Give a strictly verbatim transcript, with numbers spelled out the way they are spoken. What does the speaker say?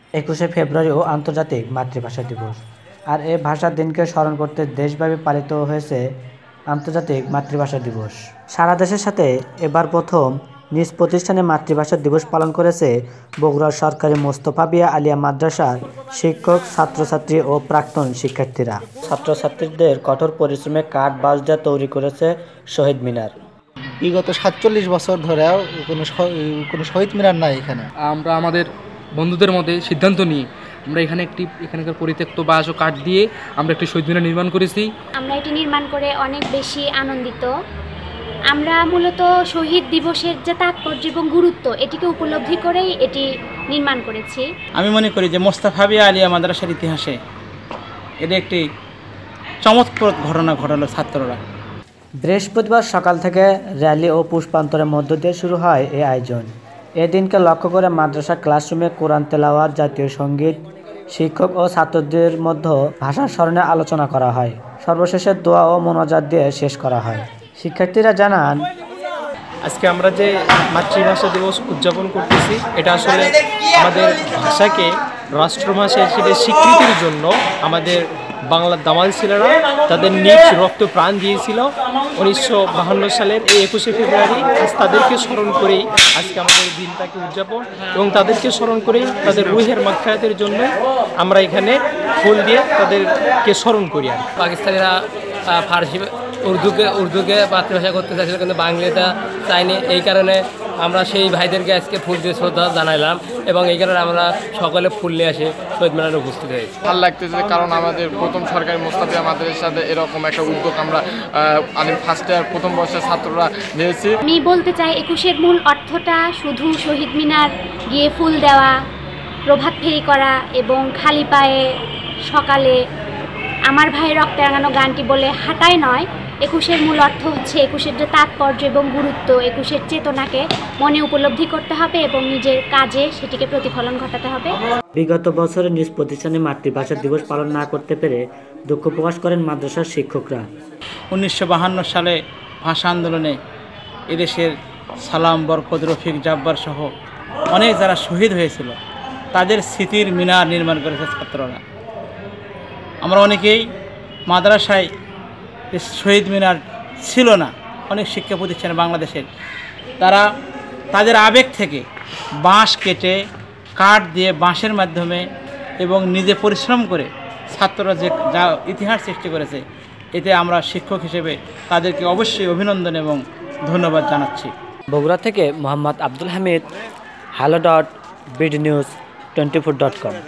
একুশে ফেব্রুয়ারিও আন্তর্জাতিক মাতৃভাষা দিবস। আর এ ভাষার দিনকে স্মরণ করতে দেশব্যাপী পালিত হয়েছে আন্তর্জাতিক মাতৃভাষা দিবস। সারা দেশের সাথে এবার প্রথম নিজ প্রতিষ্ঠানে মাতৃভাষা দিবস পালন করেছে বগুড়ার সরকারি মোস্তফা বিয়া আলিয়া মাদ্রাসার শিক্ষক, ছাত্রছাত্রী ও প্রাক্তন শিক্ষার্থীরা। ছাত্রছাত্রীদের কঠোর পরিশ্রমে কাঠ বাঁশ দিয়ে তৈরি করেছে শহীদ মিনার। বিগত সাতচল্লিশ বছর ধরেও কোনো কোনো শহীদ মিনার নাই এখানে। আমরা আমাদের বন্ধুদের মধ্যে সিদ্ধান্ত নিই আমরা এখানে একটি এখানকার পরিত্যক্ত বাঁশ ও কাঠ দিয়ে আমরা একটি শহীদ মিনার নির্মাণ করেছি। আমরা এটি নির্মাণ করে অনেক বেশি আনন্দিত। আমরা মূলত শহীদ দিবসের যে তাৎপর্য এবং গুরুত্ব এটিকে উপলব্ধি করেই এটি নির্মাণ করেছি। আমি মনে করি যে মোস্তফা বিয়া আলিয়া মাদ্রাসার ইতিহাসে এটি একটি চমৎকার ঘটনা ঘটালো ছাত্ররা। বৃহস্পতিবার সকাল থেকে র্যালি ও পুষ্পান্তরের মধ্য দিয়ে শুরু হয় এই আয়োজন। এদিনকে লক্ষ্য করে মাদ্রাসা ক্লাসরুমে কোরআন তেলাওয়াত, জাতীয় সঙ্গীত, শিক্ষক ও ছাত্রদের মধ্যে ভাষার স্মরণে আলোচনা করা হয়। সর্বশেষে দোয়া ও মোনাজাত দিয়ে শেষ করা হয়। শিক্ষার্থীরা জানান, আজকে আমরা যে মাতৃভাষা দিবস উদযাপন করতেছি এটা আসলে আমাদের ভাষাকে রাষ্ট্রভাষা হিসেবে স্বীকৃতির জন্য আমাদের বাংলার দামাল ছেলেরা তাদের নিজ রক্ত প্রাণ দিয়েছিল উনিশশো বাহান্ন সালের এই একুশে ফেব্রুয়ারি। আজ তাদেরকে স্মরণ করেই আজকে আমাদের দিনটাকে উদযাপন এবং তাদেরকে স্মরণ করেই তাদের রুহের মাগফিরাতের জন্য আমরা এখানে ফুল দিয়ে তাদেরকে স্মরণ করি। আর পাকিস্তানিরা ফার্সি উর্দুকে উর্দুকে মাতৃভাষা করতে চাইছিল কিন্তু বাংলাটা চাইনি। এই কারণে আমরা সেই ভাইদেরকে আজকে ফুল দিয়ে শ্রদ্ধা জানাইলাম এবং এই কারণে আমরা সকলে ফুল নিয়ে আসে শহীদ মিনারে উপস্থিত হয়েছি। ভালো লাগতেছে কারণ আমাদের প্রথম সরকারি মোস্তফা বিয়া মাদ্রাসার সাথে এরকম একটা উদ্যোগ আমরা আমি ফার্স্ট ইয়ার প্রথম বর্ষের ছাত্ররা নিয়েছি। আমি বলতে চাই একুশের মূল অর্থটা শুধু শহীদ মিনার গিয়ে ফুল দেওয়া, প্রভাত ফেরি করা এবং খালি পায়ে সকালে আমার ভাই রক্তে রাঙানো গানটি বলে হাঁটাই নয়। একুশের মূল অর্থ হচ্ছে একুশের যে তাৎপর্য এবং গুরুত্ব, একুশের চেতনাকে মনে উপলব্ধি করতে হবে এবং নিজের কাজে সেটিকে প্রতিফলন ঘটাতে হবে। বিগত বছরে নিজ প্রতিষ্ঠানে মাতৃভাষা দিবস পালন না করতে পেরে দুঃখ প্রকাশ করেন মাদ্রাসার শিক্ষকরা। উনিশশো বাহান্ন সালে ভাষা আন্দোলনে এদেশের সালাম, বরকত, রফিক, জাব্বার সহ অনেক যারা শহীদ হয়েছিল তাদের স্মৃতির মিনার নির্মাণ করেছে ছাত্ররা। আমরা অনেকেই মাদ্রাসায় শহীদ মিনার ছিল না, অনেক শিক্ষা প্রতিষ্ঠানে বাংলাদেশের তারা তাদের আবেগ থেকে বাঁশ কেটে কাঠ দিয়ে বাঁশের মাধ্যমে এবং নিজে পরিশ্রম করে ছাত্ররা যে যা ইতিহাস সৃষ্টি করেছে এতে আমরা শিক্ষক হিসেবে তাদেরকে অবশ্যই অভিনন্দন এবং ধন্যবাদ জানাচ্ছি। বগুড়া থেকে Mohammad Abdul Hamid, hello dot BD news twenty four dot কম।